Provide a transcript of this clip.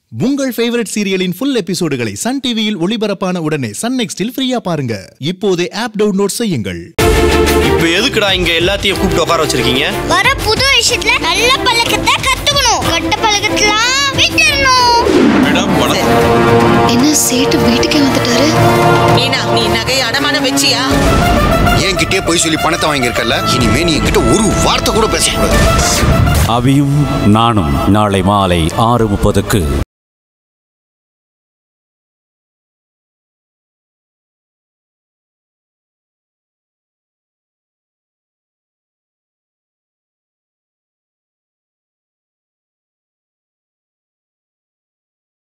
உங்கள் ஃபேவரட் சீரியலின் ஃபுல் எபிசோடுகளை சன் டிவியில் ஒளிபரப்பான உடனே சன் நெக்ஸ்டில் ஃப்ரீயா பாருங்க. இப்போதே ஆப் டவுன்லோட் செய்யுங்கள். இப்போ எதுக்குடா இங்க எல்லாத்தையும் கூப்பிட்டு உட்கார வச்சிருக்கீங்க? வர புது விஷயத்துல நல்ல பழக்கத்தை கத்துக்கணும். கெட்ட பழக்கத்தலாம் விட்டுறணும். மேடம் வணக்கம். என்ன சேட்டு வீட்டுக்கே வந்துட்டாரு? மீனா, நீ நகை அடமான வெச்சியா? என்கிட்டே போய் சொல்லி பணத்தை வாங்கியிருக்கல, இனிமே நீ என்கிட்ட ஒரு வார்த்தை கூட பேசக்கூடாது. அபியும் நானும் நாளை மாலை 6:30க்கு.